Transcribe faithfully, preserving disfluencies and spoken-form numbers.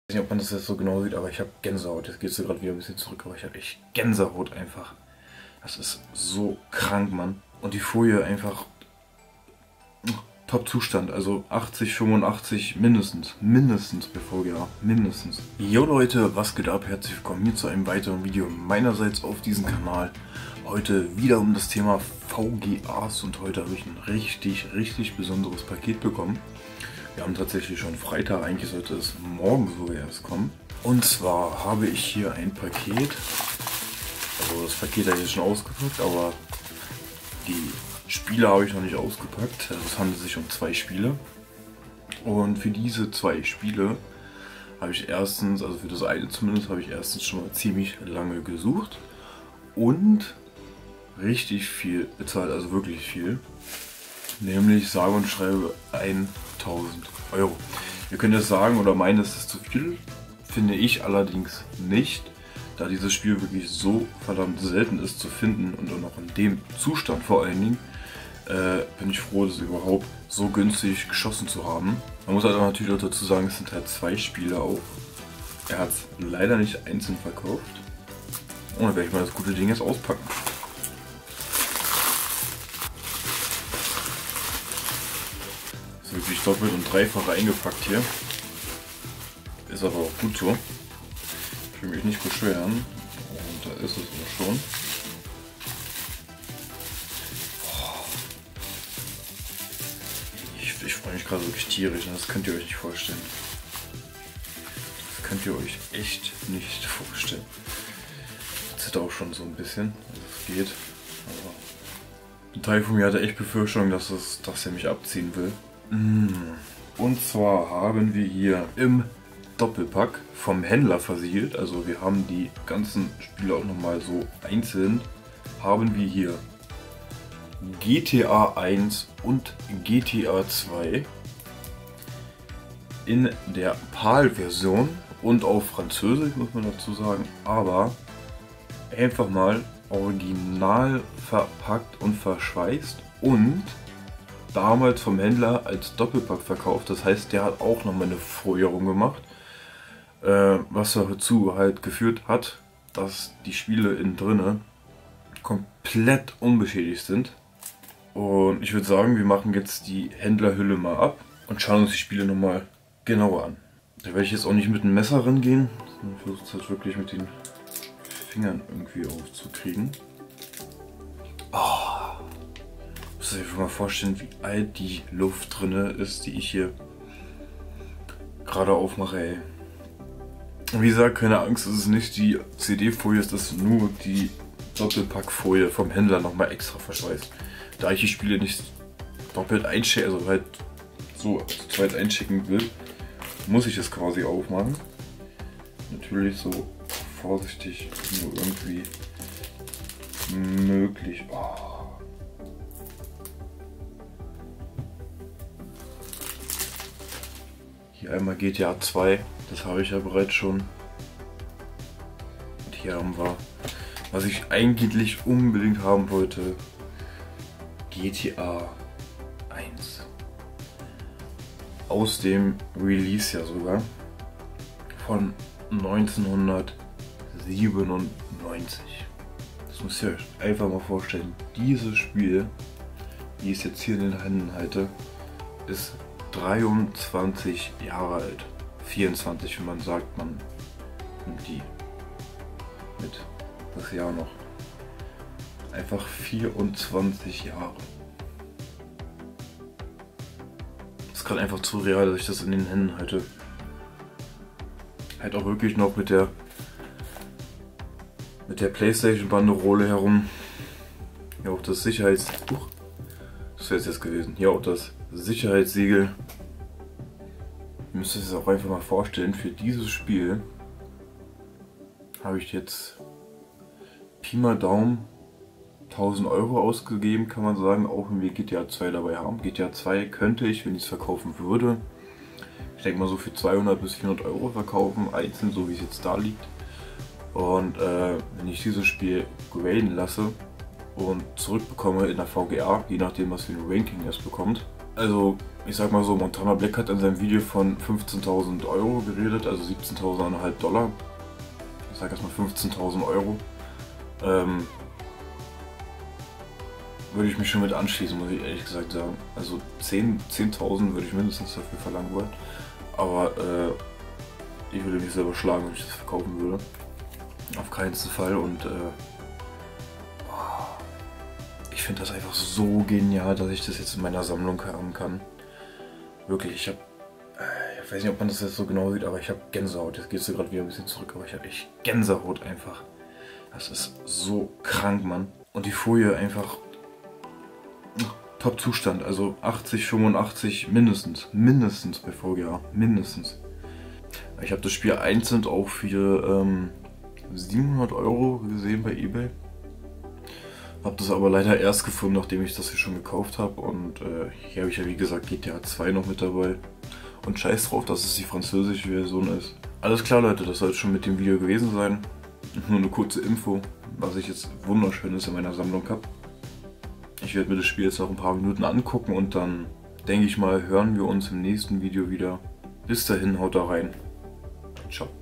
Ich weiß nicht, ob man das jetzt so genau sieht, aber ich habe Gänsehaut. Jetzt geht es gerade wieder ein bisschen zurück, aber ich habe echt Gänsehaut einfach. Das ist so krank, Mann. Und die Folie einfach Top-Zustand, also achtzig, fünfundachtzig mindestens, mindestens bei V G A, mindestens. Jo Leute, was geht ab? Herzlich willkommen hier zu einem weiteren Video meinerseits auf diesem Kanal. Heute wieder um das Thema V G As und heute habe ich ein richtig, richtig besonderes Paket bekommen. Wir haben tatsächlich schon Freitag, eigentlich sollte es morgen sogar erst kommen. Und zwar habe ich hier ein Paket, also das Paket habe ich jetzt schon ausgepackt, aber die Spiele habe ich noch nicht ausgepackt. Es handelt sich um zwei Spiele. Und für diese zwei Spiele habe ich erstens, also für das eine zumindest, habe ich erstens schon mal ziemlich lange gesucht und richtig viel bezahlt, also wirklich viel. Nämlich sage und schreibe tausend Euro. Ihr könnt jetzt sagen oder meinen, es ist zu viel. Finde ich allerdings nicht, da dieses Spiel wirklich so verdammt selten ist zu finden und auch noch in dem Zustand vor allen Dingen. Äh, bin ich froh, das überhaupt so günstig geschossen zu haben. Man muss halt auch natürlich auch dazu sagen, es sind halt zwei Spiele auch. Er hat es leider nicht einzeln verkauft. Und dann werde ich mal das gute Ding jetzt auspacken. Ist wirklich doppelt und dreifach eingepackt hier. Ist aber auch gut so. Ich will mich nicht beschweren. Und da ist es auch schon. Ich, ich freue mich gerade wirklich tierisch. Das könnt ihr euch nicht vorstellen. Das könnt ihr euch echt nicht vorstellen. Das zittert auch schon so ein bisschen. Also es geht. Aber ein Teil von mir hatte echt Befürchtung, dass, es, dass er mich abziehen will. Und zwar haben wir hier im Doppelpack vom Händler versiegelt, also wir haben die ganzen Spiele auch nochmal so einzeln, haben wir hier G T A eins und G T A zwei in der PAL-Version und auf Französisch, muss man dazu sagen, aber einfach mal original verpackt und verschweißt und damals vom Händler als Doppelpack verkauft. Das heißt, der hat auch nochmal eine Vorjährung gemacht, äh, was dazu halt geführt hat, dass die Spiele innen drinne komplett unbeschädigt sind. Und ich würde sagen, wir machen jetzt die Händlerhülle mal ab und schauen uns die Spiele nochmal genauer an. Da werde ich jetzt auch nicht mit dem Messer rangehen, sondern versuche es halt wirklich mit den Fingern irgendwie aufzukriegen. Oh. Ich muss mir mal vorstellen, wie alt die Luft drin ist, die ich hier gerade aufmache, ey. Und wie gesagt, keine Angst, es ist nicht die C D-Folie, es ist nur die Doppelpackfolie vom Händler nochmal extra verschweißt. Da ich die Spiele nicht doppelt einschicken, also halt so zu zweit einschicken will, muss ich es quasi aufmachen. Natürlich so vorsichtig nur irgendwie möglich. Oh. Hier einmal G T A zwei, das habe ich ja bereits schon. Und hier haben wir, was ich eigentlich unbedingt haben wollte, G T A eins. Aus dem Release ja sogar. Von neunzehnhundertsiebenundneunzig. Das müsst ihr euch einfach mal vorstellen. Dieses Spiel, wie ich es jetzt hier in den Händen halte, ist dreiundzwanzig Jahre alt. vierundzwanzig, wenn man sagt, man nimmt die mit das Jahr noch. Einfach vierundzwanzig Jahre. Das ist gerade einfach zu real, dass ich das in den Händen halte. Halt auch wirklich noch mit der mit der PlayStation-Banderole herum. Hier auch das Sicherheits... Uch, das wäre es jetzt gewesen. Hier auch das Sicherheitssiegel. Ihr müsst es auch einfach mal vorstellen, für dieses Spiel habe ich jetzt Pi mal Daumen tausend Euro ausgegeben, kann man sagen, auch wenn wir G T A zwei dabei haben. G T A zwei könnte ich, wenn ich es verkaufen würde, ich denke mal so für zweihundert bis vierhundert Euro verkaufen, einzeln, so wie es jetzt da liegt. Und äh, wenn ich dieses Spiel graden lasse und zurückbekomme in der V G A, je nachdem was für ein Ranking es bekommt, also ich sag mal so, Montana Black hat in seinem Video von fünfzehntausend Euro geredet, also siebzehntausendfünfhundert Dollar. Ich sag erstmal fünfzehntausend Euro. Ähm, würde ich mich schon mit anschließen, muss ich ehrlich gesagt sagen. Also zehntausend würde ich mindestens dafür verlangen wollen. Aber äh, ich würde mich selber schlagen, wenn ich das verkaufen würde. Auf keinen Fall. Und äh, ich finde das einfach so genial, dass ich das jetzt in meiner Sammlung haben kann. Wirklich, ich habe, ich weiß nicht, ob man das jetzt so genau sieht, aber ich habe Gänsehaut. Jetzt gehst du gerade wieder ein bisschen zurück, aber ich habe echt Gänsehaut einfach. Das ist so krank, Mann. Und die Folie einfach Top-Zustand, also achtzig, fünfundachtzig mindestens, mindestens bei V G A, mindestens. Ich habe das Spiel einzeln auch für ähm, siebenhundert Euro gesehen bei eBay. Habe das aber leider erst gefunden, nachdem ich das hier schon gekauft habe. Und äh, hier habe ich ja wie gesagt G T A zwei noch mit dabei. Und scheiß drauf, dass es die französische Version ist. Alles klar, Leute, das soll es schon mit dem Video gewesen sein. Nur eine kurze Info, was ich jetzt wunderschönes in meiner Sammlung habe. Ich werde mir das Spiel jetzt noch ein paar Minuten angucken und dann, denke ich mal, hören wir uns im nächsten Video wieder. Bis dahin, haut da rein. Ciao.